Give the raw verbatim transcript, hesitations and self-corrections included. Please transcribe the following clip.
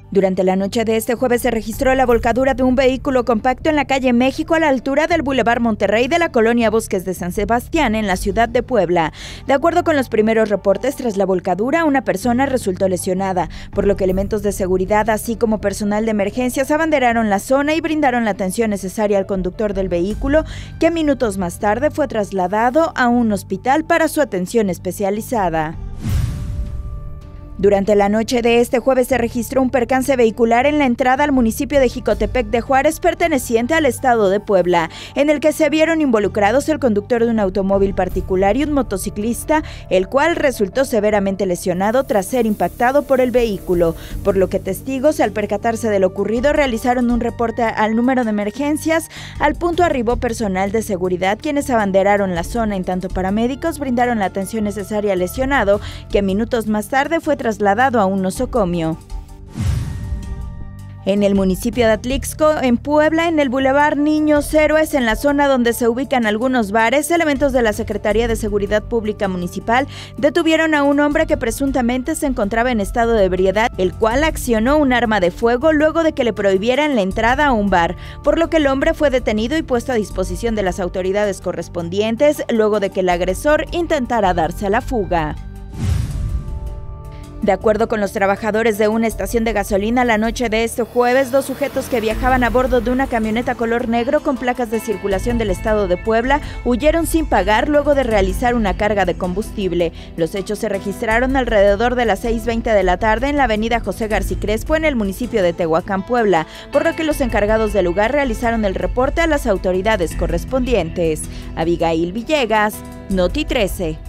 Durante la noche de este jueves se registró la volcadura de un vehículo compacto en la calle México a la altura del Boulevard Monterrey de la colonia Bosques de San Sebastián en la ciudad de Puebla. De acuerdo con los primeros reportes, tras la volcadura, una persona resultó lesionada, por lo que elementos de seguridad, así como personal de emergencias, abanderaron la zona y brindaron la atención necesaria al conductor del vehículo, que minutos más tarde fue trasladado a un hospital para su atención especializada. Durante la noche de este jueves se registró un percance vehicular en la entrada al municipio de Jicotepec de Juárez, perteneciente al estado de Puebla, en el que se vieron involucrados el conductor de un automóvil particular y un motociclista, el cual resultó severamente lesionado tras ser impactado por el vehículo, por lo que testigos, al percatarse de lo ocurrido, realizaron un reporte al número de emergencias. Al punto arribó personal de seguridad, quienes abanderaron la zona, en tanto paramédicos brindaron la atención necesaria al lesionado, que minutos más tarde fue trasladado a un nosocomio. En el municipio de Atlixco, en Puebla, en el Boulevard Niños Héroes, en la zona donde se ubican algunos bares, elementos de la Secretaría de Seguridad Pública Municipal detuvieron a un hombre que presuntamente se encontraba en estado de ebriedad, el cual accionó un arma de fuego luego de que le prohibieran la entrada a un bar, por lo que el hombre fue detenido y puesto a disposición de las autoridades correspondientes, luego de que el agresor intentara darse a la fuga. De acuerdo con los trabajadores de una estación de gasolina, la noche de este jueves, dos sujetos que viajaban a bordo de una camioneta color negro con placas de circulación del estado de Puebla huyeron sin pagar luego de realizar una carga de combustible. Los hechos se registraron alrededor de las seis veinte de la tarde en la avenida José García Crespo, en el municipio de Tehuacán, Puebla, por lo que los encargados del lugar realizaron el reporte a las autoridades correspondientes. Abigail Villegas, Noti trece.